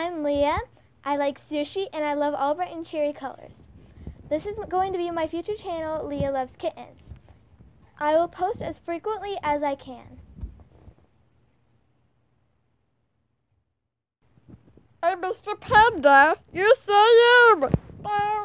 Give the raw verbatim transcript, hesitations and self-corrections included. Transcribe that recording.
I'm Leah. I like sushi and I love all bright and cheery colors. This is going to be my future channel, Leah Loves Kittens. I will post as frequently as I can. Hey, Mister Panda, you're so lame!